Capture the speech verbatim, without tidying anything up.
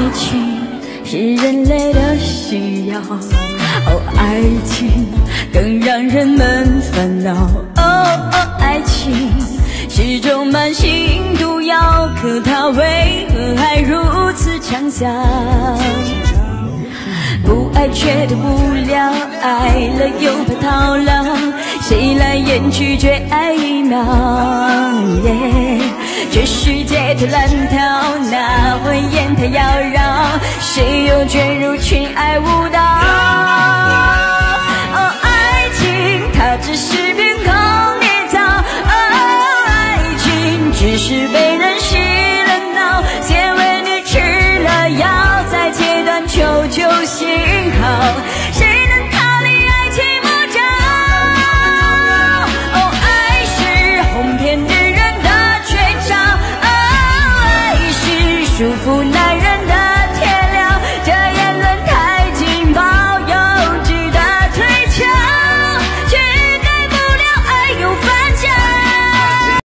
情是人类的需要，哦，爱情更让人们烦恼。哦哦，爱情是种慢性毒药，可它为何还如此强效？不爱却得不了，爱了又怕套牢，谁来演拒绝爱一秒？ yeah, 这世界太乱套，哪会演太妖娆？谁又卷入群爱舞蹈？哦，爱情它只是凭空捏造，哦，爱情只是被人洗了脑，先为你吃了药，再切断求救信号，谁能逃离爱情魔爪？哦，爱是哄骗女人的绝招，哦，爱是束缚男人的